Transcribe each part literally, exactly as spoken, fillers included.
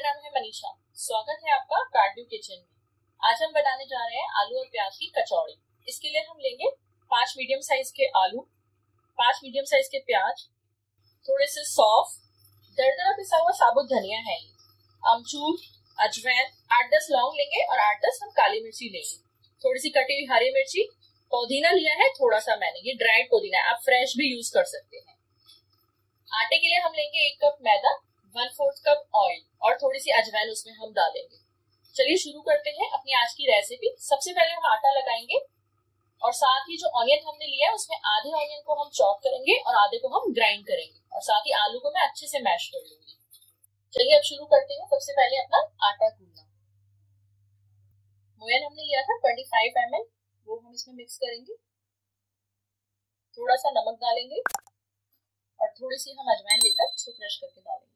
नाम है मनीषा। स्वागत है आपका कार्डियो किचन में। आज हम बनाने जा रहे हैं आलू और प्याज की कचौड़ी। इसके लिए हम लेंगे पांच मीडियम साइज के आलू, पांच मीडियम साइज के प्याज, थोड़े से सौंफ, दरदरा पिसा हुआ साबुत धनिया है, अमचूर, अजवाइन, आठ दस लौंग लेंगे और आठ दस हम काली मिर्ची लेंगे, थोड़ी सी कटी हुई हरी मिर्ची, पुदीना लिया है थोड़ा सा मैंने, ये ड्राइड पुदीना है, आप फ्रेश भी यूज कर सकते हैं। आटे के लिए हम लेंगे एक cup maida, one fourth cup oil और थोड़ी सी अजवाइन उसमें हम डालेंगे। चलिए शुरू करते हैं अपनी आज की रेसिपी। सबसे पहले हम आटा लगाएंगे और साथ ही जो ऑनियन हमने लिया है उसमें आधे ऑनियन को हम चॉप करेंगे और आधे को हम ग्राइंड करेंगे और साथ ही आलू को मैं अच्छे से मैश कर लूंगी। चलिए अब शुरू करते हैं। सबसे पहले अपना आटा गूंदना। मोयन हमने लिया था पच्चीस एम एल, वो हम इसमें मिक्स करेंगे। थोड़ा सा नमक डालेंगे और थोड़ी सी हम अजवाइन लेकर इसको क्रश करके डालेंगे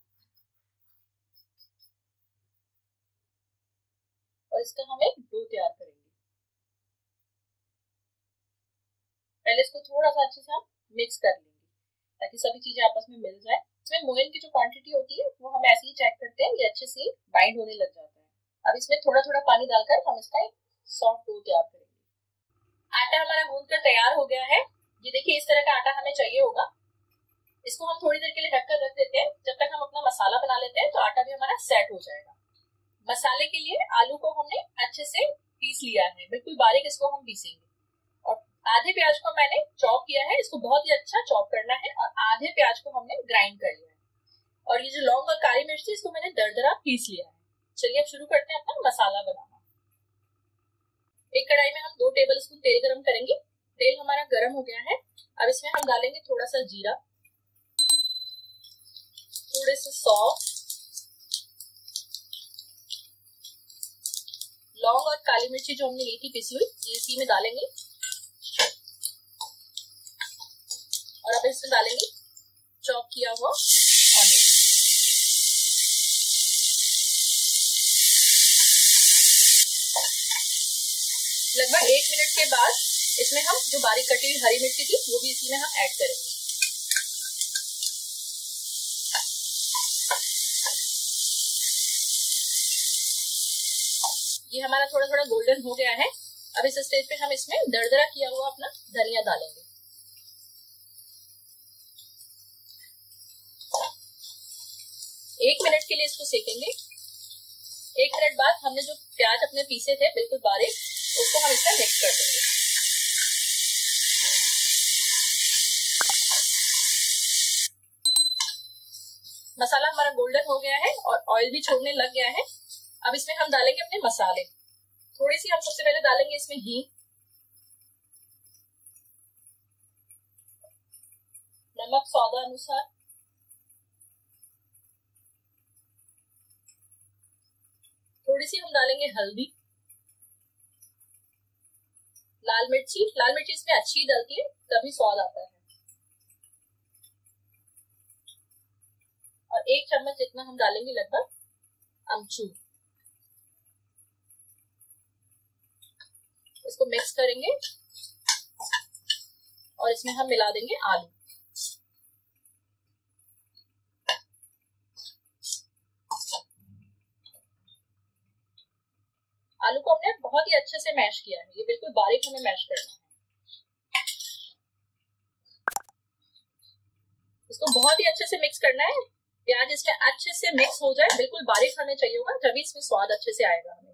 और इसका हम एक डो तैयार करेंगे। पहले इसको थोड़ा सा अच्छे से हम मिक्स कर लेंगे ताकि सभी चीजें आपस में मिल जाए। इसमें मोयन की जो क्वांटिटी होती है वो हम ऐसे ही चेक करते हैं, ये अच्छे से बाइंड होने लग जाता है। अब इसमें थोड़ा थोड़ा पानी डालकर हम इसका एक सॉफ्ट डो तैयार करेंगे। आटा हमारा गूंद कर तैयार हो गया है। ये देखिए इस तरह का आटा हमें चाहिए होगा। इसको हम थोड़ी देर के लिए ढककर रख देते हैं। जब तक हम अपना मसाला बना लेते हैं तो आटा भी हमारा सेट हो जाएगा। मसाले के लिए आलू को हमने अच्छे से पीस लिया है, बिल्कुल बारीक इसको हम पीसेंगे। और आधे प्याज को मैंने चॉप किया है, इसको बहुत ही अच्छा चॉप करना है, और आधे प्याज को हमने ग्राइंड कर लिया है। और ये जो लौंग और काली मिर्च थी इसको मैंने दरदरा पीस लिया है। चलिए अब शुरू करते हैं अपना मसाला बनाना। एक कढ़ाई में हम दो टेबल स्पून तेल गरम करेंगे। तेल हमारा गर्म हो गया है। अब इसमें हम डालेंगे थोड़ा सा जीरा, थोड़े से सौंफ, लौंग और काली मिर्ची जो हमने ली थी पिसी हुई, ये इसी में डालेंगे। और अब इसमें डालेंगे चॉप किया हुआ ऑनियन। लगभग एक मिनट के बाद इसमें हम जो बारीक कटी हुई हरी मिर्ची थी वो भी इसी में हम ऐड करेंगे। ये हमारा थोड़ा थोड़ा गोल्डन हो गया है। अब इस स्टेज पे हम इसमें दरदरा किया हुआ अपना धनिया डालेंगे। एक मिनट के लिए इसको सेकेंगे। एक मिनट बाद हमने जो प्याज अपने पीसे थे बिल्कुल बारीक, उसको हम इसमें मिक्स कर देंगे। मसाला हमारा गोल्डन हो गया है और ऑयल भी छोड़ने लग गया है। अब इसमें हम डालेंगे अपने मसाले। थोड़ी सी हम सबसे पहले डालेंगे इसमें हींग, नमक स्वाद अनुसार, थोड़ी सी हम डालेंगे हल्दी, लाल मिर्ची। लाल मिर्ची इसमें अच्छी डलती है तभी स्वाद आता है। और एक चम्मच जितना हम डालेंगे लगभग अमचूर। इसको मिक्स करेंगे और इसमें हम मिला देंगे आलू। आलू को हमने बहुत ही अच्छे से मैश किया है, ये बिल्कुल बारीक हमें मैश करना है। इसको बहुत ही अच्छे से मिक्स करना है। प्याज इसमें अच्छे से मिक्स हो जाए, बिल्कुल बारीक हमें चाहिए होगा, तभी इसमें स्वाद अच्छे से आएगा हमें।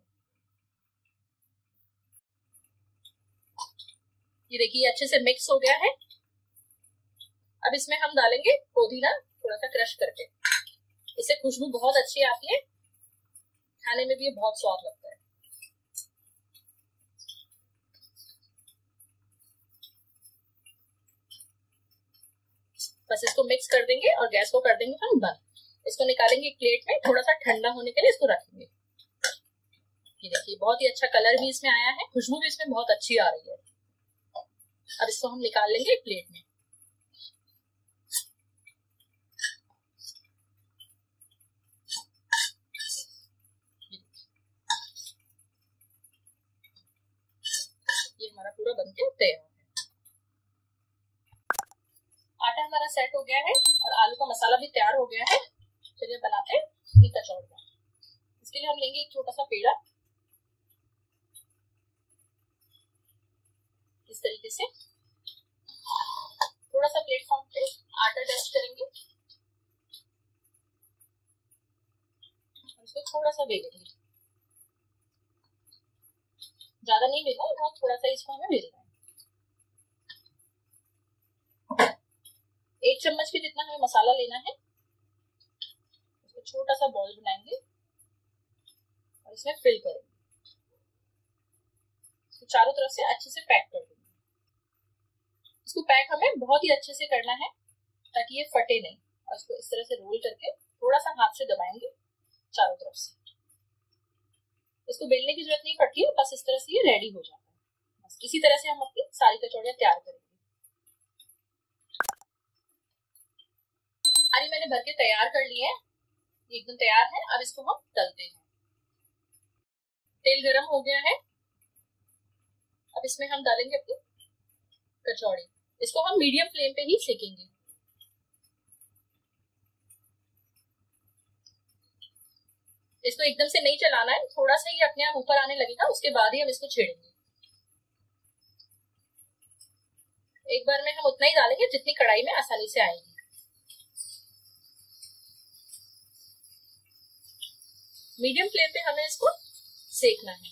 ये देखिए अच्छे से मिक्स हो गया है। अब इसमें हम डालेंगे पुदीना थोड़ा सा क्रश करके। इससे खुशबू बहुत अच्छी आती है, खाने में भी बहुत स्वाद लगता है। बस इसको मिक्स कर देंगे और गैस को कर देंगे हम बंद। इसको निकालेंगे एक प्लेट में, थोड़ा सा ठंडा होने के लिए इसको रखेंगे। ये देखिए बहुत ही अच्छा कलर भी इसमें आया है, खुशबू भी इसमें बहुत अच्छी आ रही है। अब इसको हम निकाल लेंगे एक प्लेट में। ये हमारा पूरा बनके तैयार है। आटा हमारा सेट हो गया है और आलू का मसाला भी तैयार हो गया है। चलिए बनाते हैं ये कचौड़ियाँ। इसके लिए हम लेंगे एक छोटा सा पेड़ा, इस तरीके से थोड़ा सा प्लेटफॉर्म पे आटा डस्ट करेंगे और इसको थोड़ा सा बेलेंगे, ज्यादा नहीं बेलना है, बहुत थोड़ा सा इसको हमें बेलना है। एक चम्मच के जितना हमें मसाला लेना है, इसको छोटा सा बॉल बनाएंगे और इसमें फिल करेंगे, इसको चारों तरफ से अच्छे से पैक कर देंगे। इसको पैक हमें बहुत ही अच्छे से करना है ताकि ये फटे नहीं, और इसको इस तरह से रोल करके थोड़ा सा हाथ से दबाएंगे चारों तरफ से। इसको बेलने की जरूरत नहीं पड़ती है, बस इस तरह से ये रेडी हो जाता है। बस इसी तरह से हम अपनी सारी कचौड़ियां तैयार करेंगे। अरे मैंने भर के तैयार कर लिए हैं, एकदम तैयार है। अब इसको हम तलते हैं। तेल गरम हो गया है, अब इसमें हम डालेंगे अपनी कचौड़ी। इसको हम मीडियम फ्लेम पे ही सेकेंगे। इसको एकदम से नहीं चलाना है, थोड़ा सा ये अपने आप ऊपर आने लगेगा, उसके बाद ही हम इसको छेड़ेंगे। एक बार में हम उतना ही डालेंगे जितनी कढ़ाई में आसानी से आएगी। मीडियम फ्लेम पे हमें इसको सेकना है।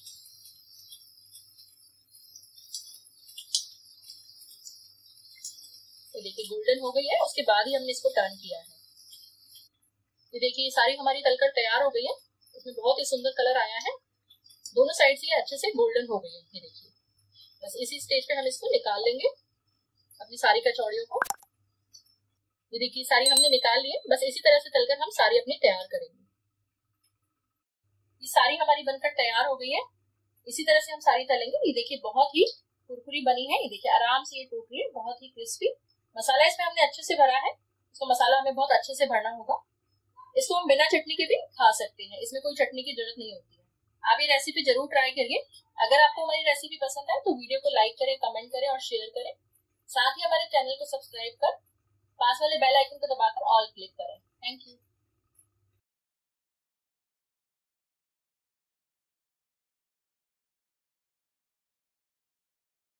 तो देखिए गोल्डन हो गई है, उसके बाद ही हमने इसको टर्न किया है। ये देखिए सारी हमारी तलकर तैयार हो गई है, इसमें बहुत ही सुंदर कलर आया है, दोनों साइड से ये अच्छे से गोल्डन हो गई है। ये देखिए बस इसी स्टेज पे हम इसको निकाल लेंगे अपनी सारी कचौड़ियों को। ये देखिए सारी हमने निकाल ली है, बस इसी तरह से तलकर हम सारी अपनी तैयार करेंगे। ये सारी हमारी बनकर तैयार हो गई है, इसी तरह से हम सारी तलेंगे। ये देखिए बहुत ही कुरकुरी बनी है, ये देखिए आराम से ये टूट रही है, बहुत ही क्रिस्पी। मसाला इसमें हमने अच्छे से भरा है, इसको मसाला हमें बहुत अच्छे से भरना होगा। इसको हम बिना चटनी के भी खा सकते हैं, इसमें कोई चटनी की जरूरत नहीं होती है। आप ये रेसिपी जरूर ट्राई करिए। अगर आपको हमारी रेसिपी पसंद है तो वीडियो को लाइक करें, कमेंट करें और शेयर करें। साथ ही हमारे चैनल को सब्सक्राइब कर पास वाले बेल आइकन को दबाकर ऑल क्लिक करें। Thank you.